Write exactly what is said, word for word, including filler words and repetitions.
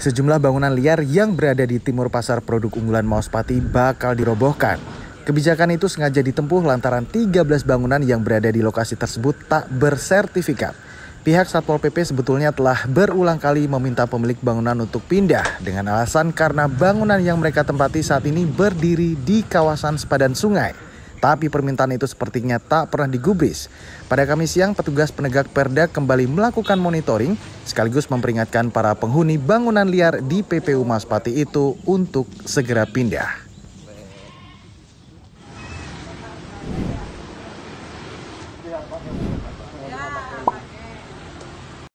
Sejumlah bangunan liar yang berada di timur pasar produk unggulan Mauspati bakal dirobohkan. Kebijakan itu sengaja ditempuh lantaran tiga belas bangunan yang berada di lokasi tersebut tak bersertifikat. Pihak Satpol P P sebetulnya telah berulang kali meminta pemilik bangunan untuk pindah dengan alasan karena bangunan yang mereka tempati saat ini berdiri di kawasan sepadan sungai. Tapi permintaan itu sepertinya tak pernah digubris. Pada Kamis siang, petugas penegak perda kembali melakukan monitoring sekaligus memperingatkan para penghuni bangunan liar di P P U Mauspati itu untuk segera pindah.